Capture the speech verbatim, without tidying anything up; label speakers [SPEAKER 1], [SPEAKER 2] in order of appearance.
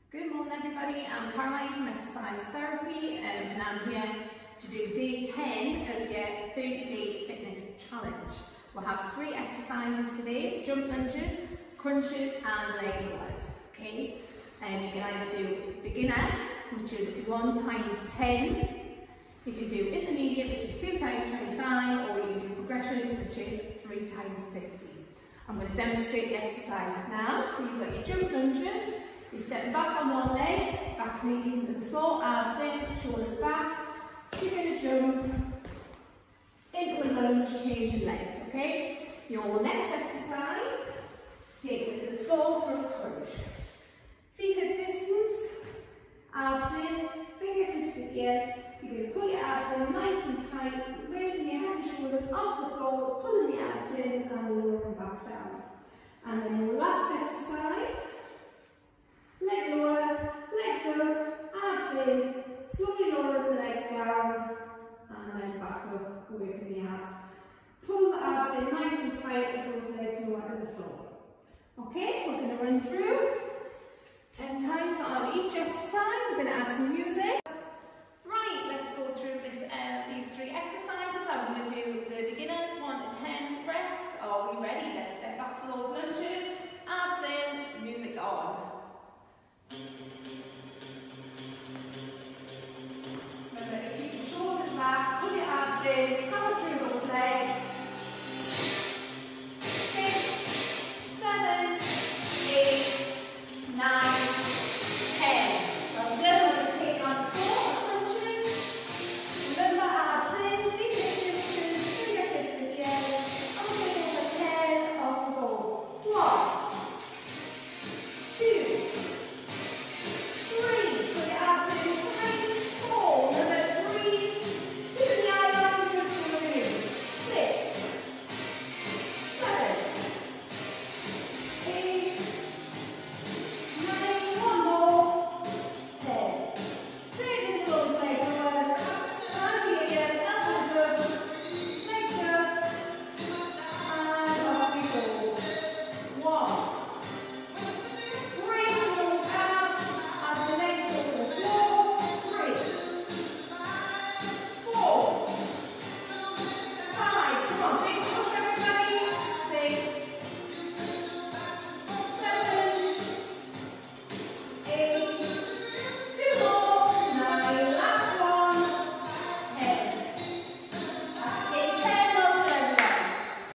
[SPEAKER 1] Good morning everybody, I'm Caroline from Exercise Therapy um, and I'm here to do day ten of your thirty day fitness challenge. We'll have three exercises today: jump lunges, crunches and leg lowers. Okay, um, you can either do beginner, which is one times ten, you can do intermediate, which is two times twenty-five, or you can do progression, which is three times fifty. I'm going to demonstrate the exercises now. So you've got your jump lunges. You're stepping back on one leg, back knee even to the floor, arms in, shoulders back. You're going to jump into a lunge, changing legs, okay? Your next exercise, take it to the floor for a crunch. Feet at distance, arms in, fingertips at ears. You're going to pull your abs in nice and tight, raising your head and shoulders off the floor, pulling the abs in and lowering back down. And then your last exercise, leg lowers, legs up, abs in, slowly lowering the legs down, and then back up, working the abs. Pull the abs in nice and tight as those legs lower to the floor. Okay, we're going to run through ten times on each exercise. We're going to add some music. Right, let's go through this, uh, these three exercises. I'm going to do the beginners. One